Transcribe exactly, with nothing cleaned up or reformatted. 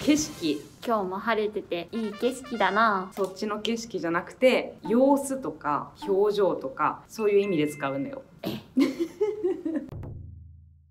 景色。 今日も晴れてていい景色だな。 そっちの景色じゃなくて、様子とか表情とかそういう意味で使うんだよ。